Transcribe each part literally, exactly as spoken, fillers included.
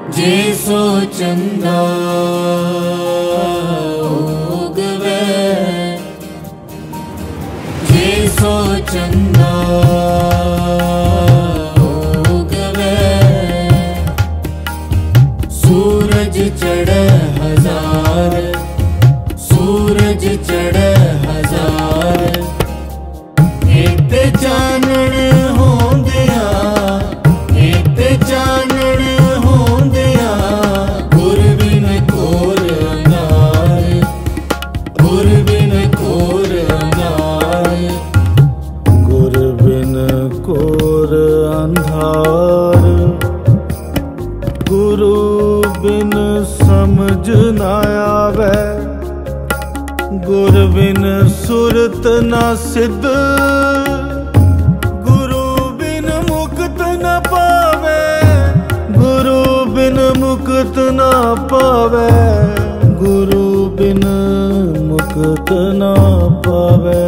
जे सो चंदा उगवे, जे सो चंदा उगवे, सूरज चढ़े हजार, सूरज चढ़े हजार, एक चानण होंदिया, एक चानण होंदिया, गुर बिन कोर अंधार, गुर बिन कोर अंधार, गुर बिन कोर अंधार, गुरु बिन समझ न आवे, गुर बिन सुरत न सिद्ध, गुरु बिन मुक्त न पावे, गुरु बिन मुक्त न पावे, गुरु बिन मुक्त न पावे।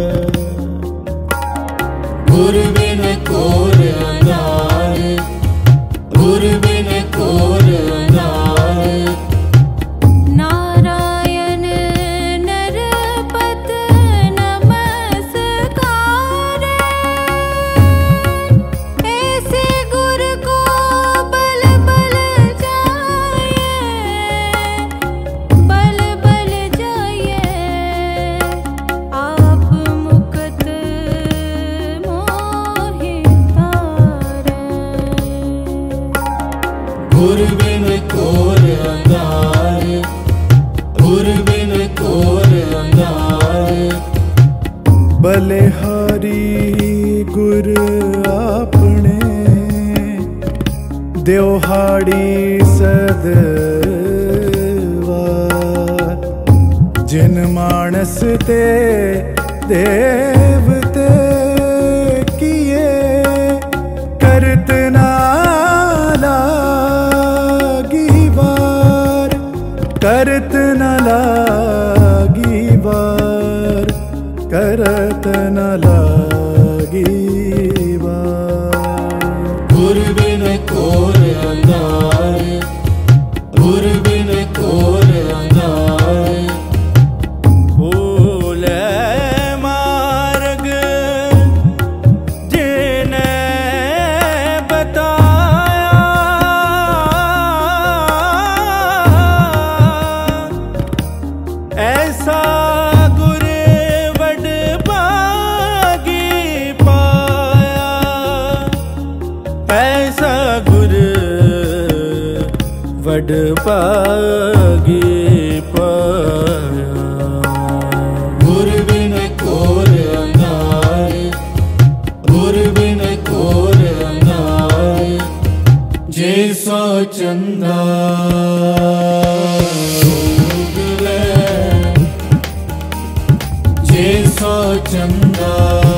गुर बिन कोर अंधार, गुर बिन कोर अंधार, नारायण नरपत नमस्कार, ऐसे गुर को बल बल जाइए, बल बल जाइए, आप मुक्त मोहि तारे। गुर बिन कोर अंधार, गुर बिन कोर अंधार, बलिहारी गुर आपने, देवहाड़ी सदवार, जिन मानस ते देवते किए, करत ना लागी बार, करत न लागी बार, करत न लागी बार। गुर बिन कोर अंधार, गुर बिन कोर अंधार, भूले मार्ग जिने बताया, ऐसा गुर वड भागी पाया, ऐसा गुर वड भागी पाया। गुर बिन कोर अंधार, गुर बिन कोर अंधार, जे सो चंदा उगवे, जे सो चंदा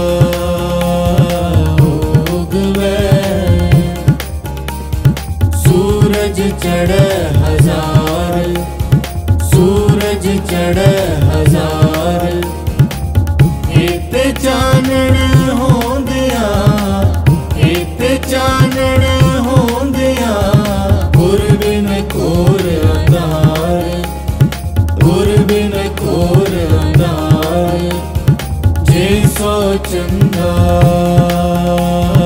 उगवे, सूरज चढ़े हजार, सूरज चढ़े हजार, एक चानण होंदिया, एक चानण होंदिया, गुर बिन कोर अंधार, गुर बिन कोर अंधार, जे सो चंदा